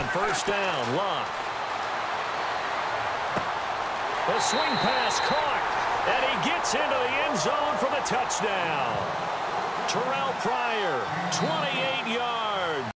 first down. Lock. The swing pass caught. And he gets into the end zone for the touchdown. Terrell Pryor, 28 yards.